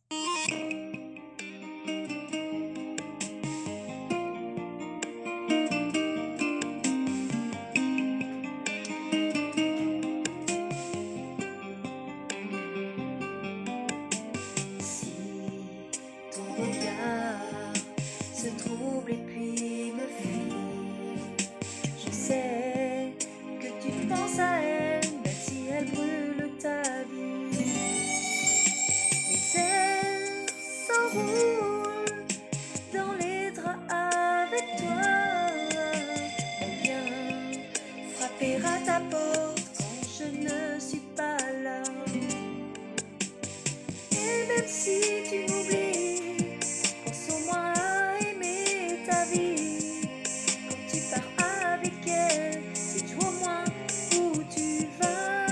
Si ton regard se trouble et puis me fuit, je sais que tu penses à elle, même si elle brûle ta vie. Mais elle s'enroule dans les draps avec toi. Elle vient frapper à ta porte quand je ne suis pas là. Et même si tu m'oublies, pense au moins à aimer ta vie. Quand tu pars avec elle, sais-tu au moins où tu vas?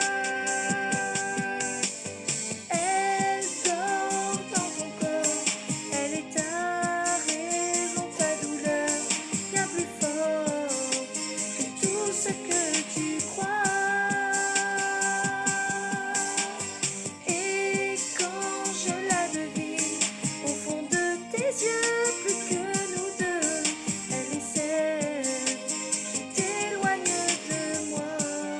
Elle dort dans ton corps, elle est ta raison, ta douleur, bien plus fort que tout ce que tu crois. Et quand je la devine, au fond de tes yeux, plus que nous deux, elle est celle qui t'éloigne de moi.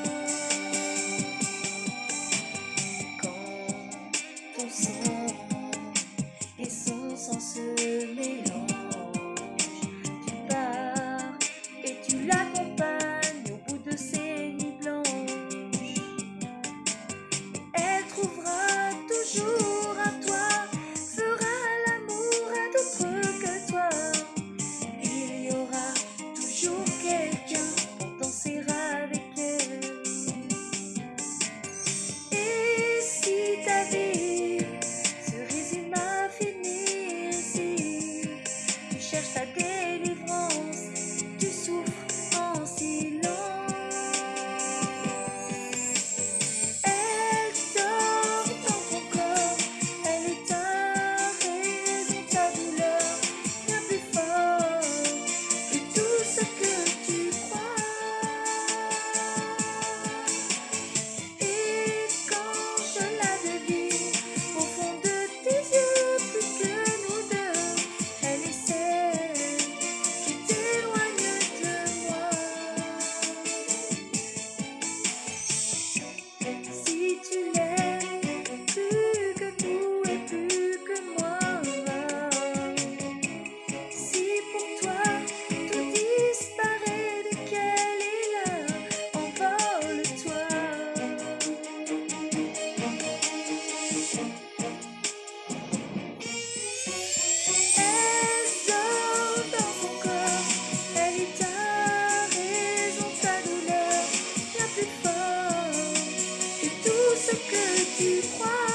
Quand ton sang et son sang se mélangent, tu pars et tu l'accompagnes au bout de ces nuits blanches. Elle trouvera toujours à toi, fera l'amour à d'autres que toi. Il y aura toujours quelqu'un pour danser avec elle. Et si ta vie se résume à finir ici, tu cherches ta délivrance, tu souffres en silence. Elle dort dans ton corps, elle est ta raison, ta douleur, bien plus fort que tout ce que tu crois. Et quand je la devine, au fond de tes yeux, plus que nous deux, elle est celle qui t'éloigne de moi. Si tu l'aimes plus que tout et plus que moi, si pour toi tout disparaît dès qu'elle est là, envole-toi. Elle dort dans ton corps, elle est ta raison, ta douleur, bien plus fort que tout ce que tu crois.